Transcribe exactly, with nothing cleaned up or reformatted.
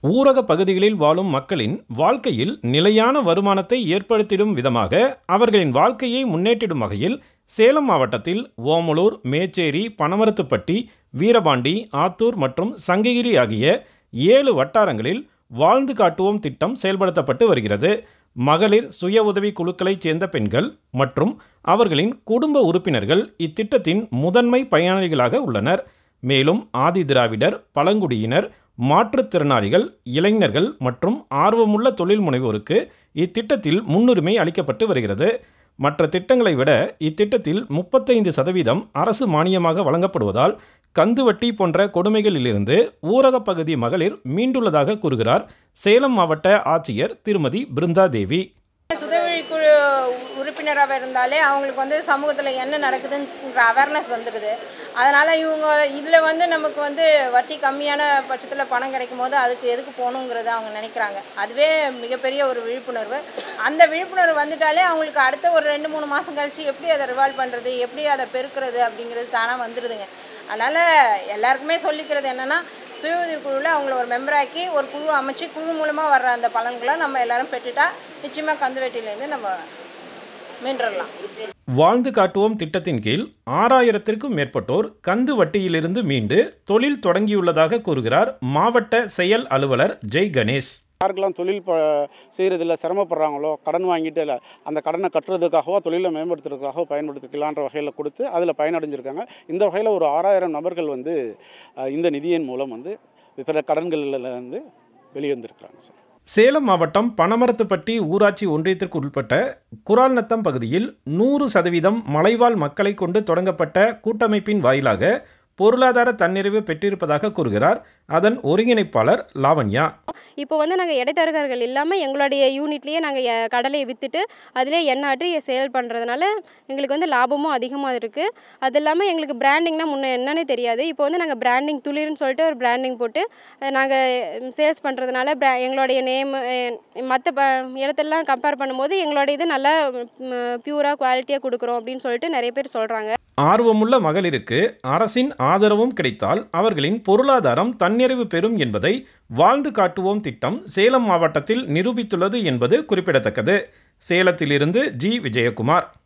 ஊரக பகுதிகளில் வாழும் மக்களின் வாழ்க்கையில் நிலையான வருமானத்தை ஏற்படுத்திடும் விதமாக அவர்களின் வாழ்க்கையை முன்னேற்றிடும் வகையில் சேலம் மாவட்டத்தில் ஓமலூர், மேச்சேரி, பனமரத்துப்பட்டி, வீரபாண்டி, ஆத்தூர் மற்றும் சங்ககிரி ஆகிய ஏழு வட்டாரங்களில் வாழ்ந்து காட்டுவோம் திட்டம் செயல்படுத்தப்பட்டு வருகிறது. மகளிர் சுய உதவி குழுக்களைச் சேர்ந்த பெண்கள் மற்றும் அவர்களின் குடும்ப உறுப்பினர்கள் இத்திட்டத்தின் முதன்மை பயனாளிகளாக உள்ளனர். மேலும் ஆதி திராவிடர், பழங்குடியினர், மாற்றுத்திறனாளிகள், இளைஞர்கள் மற்றும் ஆர்வமுள்ள தொழில் முனைவோருக்கு இத்திட்டத்தில் முன்னுரிமை அளிக்கப்பட்டு வருகிறது. மற்ற திட்டங்களை விட இத்திட்டத்தில் முப்பத்தைந்து சதவீதம் அரசு மானியமாக வழங்கப்படுவதால் கந்து வட்டி போன்ற கொடுமைகளிலிருந்து ஊரக பகுதி மகளிர் மீண்டுள்ளதாக கூறுகிறார் சேலம் மாவட்ட ஆட்சியர் திருமதி பிருந்தா தேவி. சுதவிக்குழு உறுப்பினராக இருந்தாலே அவங்களுக்கு வந்து சமூகத்தில் என்ன நடக்குதுன்ற அவேர்னஸ் வந்துடுது. அதனால் இவங்க இதில் வந்து நமக்கு வந்து வட்டி கம்மியான பட்சத்தில் பணம் கிடைக்கும் போது அதுக்கு எதுக்கு போகணுங்கிறத அவங்க நினைக்கிறாங்க. அதுவே மிகப்பெரிய ஒரு விழிப்புணர்வு. அந்த விழிப்புணர்வு வந்துட்டாலே அவங்களுக்கு அடுத்த ஒரு ரெண்டு மூணு மாதம் கழித்து எப்படி அதை ரிவால்வ் பண்ணுறது, எப்படி அதை பெருக்கிறது அப்படிங்கிறது தானாக வந்துடுதுங்க. அதனால் எல்லாருக்குமே சொல்லிக்கிறது என்னென்னா, சுய உதவி குழுவில் அவங்கள ஒரு மெம்பராக்கி ஒரு குழு அமைச்சு குழு மூலமாக வர்ற அந்த பலன்களை நம்ம எல்லாரும் பெற்றுட்டா நிச்சயமாக கந்துவெட்டியிலேருந்து நம்ம மீண்டுடலாம். வாழ்ந்து காட்டுவோம் திட்டத்தின் கீழ் ஆறாயிரத்திற்கும் மேற்பட்டோர் கந்து வட்டியிலிருந்து மீண்டு தொழில் தொடங்கியுள்ளதாக கூறுகிறார் மாவட்ட செயல் அலுவலர் ஜெய் கணேஷ். யாருக்கெல்லாம் தொழில் ப செய்கிறதில்ல சிரமப்படுறாங்களோ, கடன் வாங்கிட்டு இல்லை அந்த கடனை கட்டுறதுக்காகவோ தொழிலை மேம்படுத்துறதுக்காகவோ பயன்படுத்திக்கலான்ற வகையில் கொடுத்து அதில் பயனடைஞ்சிருக்காங்க. இந்த வகையில் ஒரு ஆறாயிரம் நபர்கள் வந்து இந்த நிதியின் மூலம் வந்து பிற கடன்களிலிருந்து வெளிவந்திருக்கிறாங்க சார். சேலம் மாவட்டம் பனமரத்துப்பட்டி ஊராட்சி ஒன்றியத்திற்கு உட்பட்ட குரால்நத்தம் பகுதியில் நூறு சதவீதம் மலைவாழ் மக்களை கொண்டு தொடங்கப்பட்ட கூட்டமைப்பின் வாயிலாக பொருளாதார தன்னிறைவு பெற்றிருப்பதாக கூறுகிறார் அதன் ஒருங்கிணைப்பாளர் லாவண்யா. இப்போ வந்து நாங்கள் இடைத்தரகர்கள் இல்லாமல் எங்களுடைய யூனிட்லேயே நாங்கள் கடலையை விற்றுட்டு அதிலே எண்ணாற்றி சேல் பண்ணுறதுனால எங்களுக்கு வந்து லாபமும் அதிகமாக இருக்குது. அது இல்லாமல் எங்களுக்கு பிராண்டிங்னா முன்னே என்னன்னே தெரியாது. இப்போ வந்து நாங்கள் பிராண்டிங் துளிர்னு சொல்லிட்டு ஒரு பிராண்டிங் போட்டு நாங்கள் சேல்ஸ் பண்ணுறதுனால பிரா எங்களுடைய நேம் மற்ற ப இடத்தெல்லாம் கம்பேர் பண்ணும்போது எங்களுடைய இது நல்லா பியூராக குவாலிட்டியாக கொடுக்குறோம் அப்படின்னு சொல்லிட்டு நிறைய பேர் சொல்கிறாங்க. ஆர்வமுள்ள மகளிருக்கு அரசின் ஆதரவும் கிடைத்தால் அவர்களின் பொருளாதாரம் தன்னிறைவு பெறும் என்பதை வாழ்ந்து காட்டுவோம் திட்டம் சேலம் மாவட்டத்தில் நிரூபித்துள்ளது என்பது குறிப்பிடத்தக்கது. சேலத்திலிருந்து ஜி விஜயகுமார்.